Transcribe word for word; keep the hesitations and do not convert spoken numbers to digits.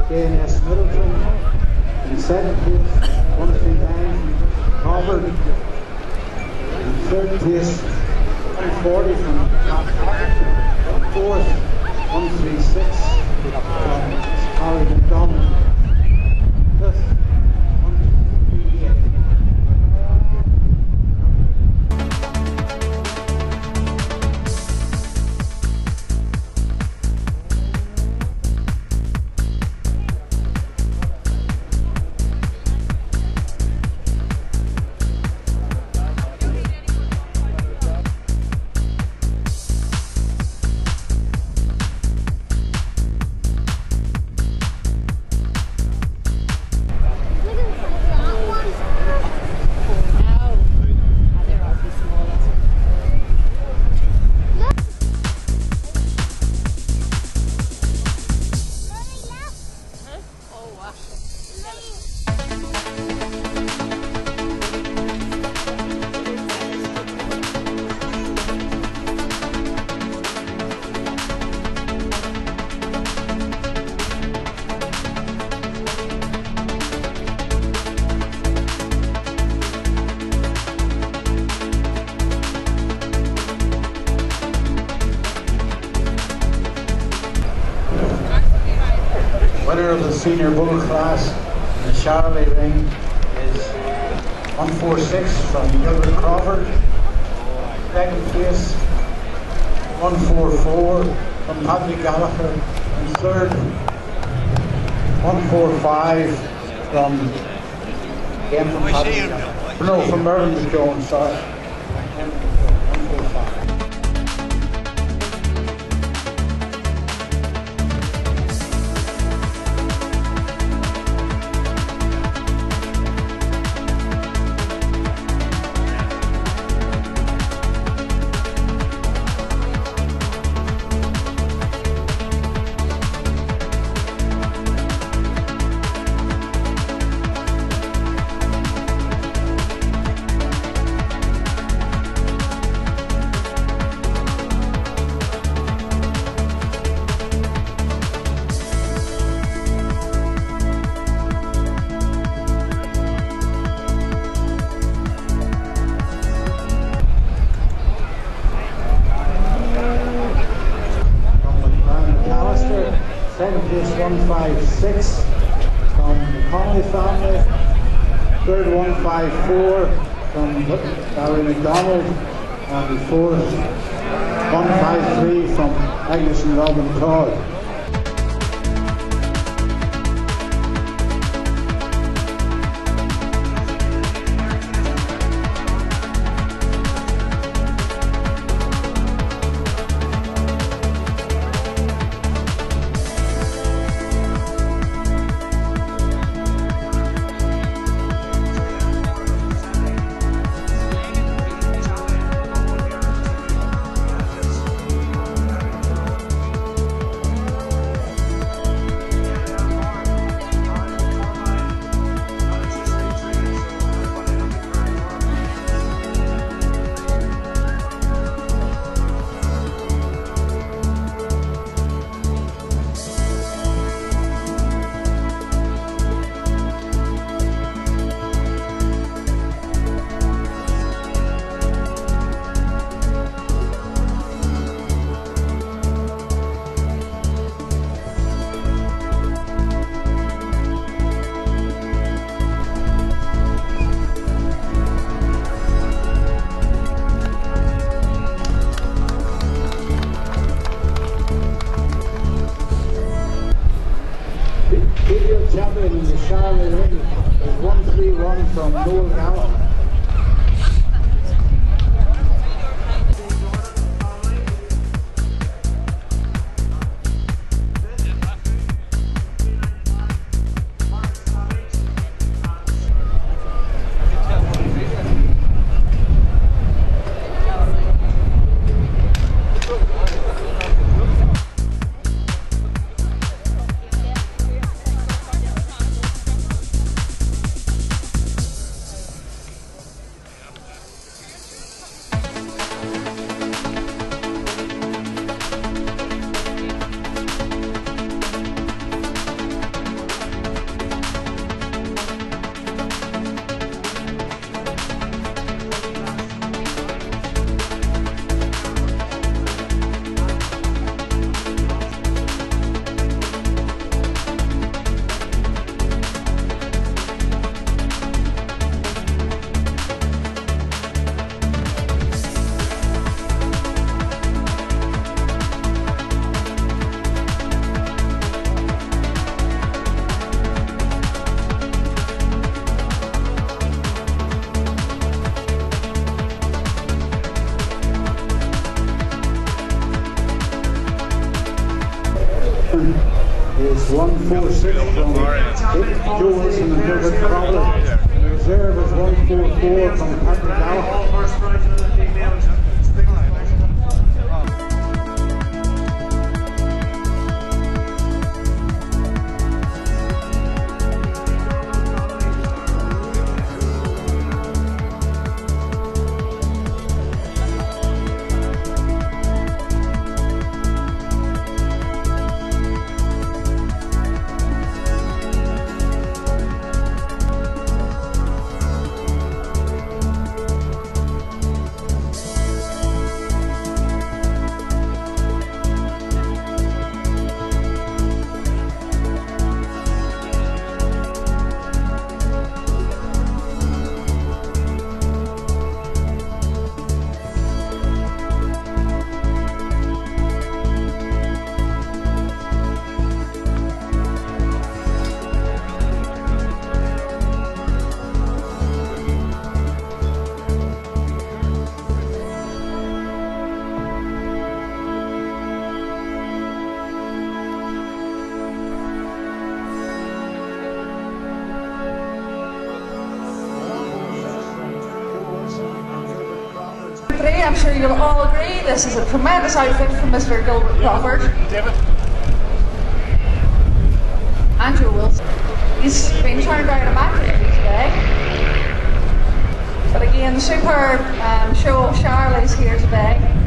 K N S Middleton. In second place, one three nine from Crawford. In third place, one forty from Clontarf. Fourth, one three six from Harry McDonald. Fifth, one three eight. Winner of the senior bull class in the Charolais ring is one forty-six from Gilbert Crawford. Second place, one forty-four from Patrick Gallagher. And third, one forty-five from, again from Patrick Gallagher. No, from Mervyn Jones, sorry. one forty-five. Second place, one fifty-six from the Connolly family. Third, one fifty-four from Barry McDonald. And the fourth, one fifty-three from Agnes and Robin Todd. Champion in the Charolais ring is one three one from Noel Gallagher. is one four six from Joe Wilson and Gilbert Crawford. The reserve is one four four from Patrick Gallagher. I'm sure you'll all agree this is a tremendous outfit from Mister Gilbert Crawford. David. And Joe Wilson. He's been turned out a match today. But again, the superb um, show of Charlie's here today.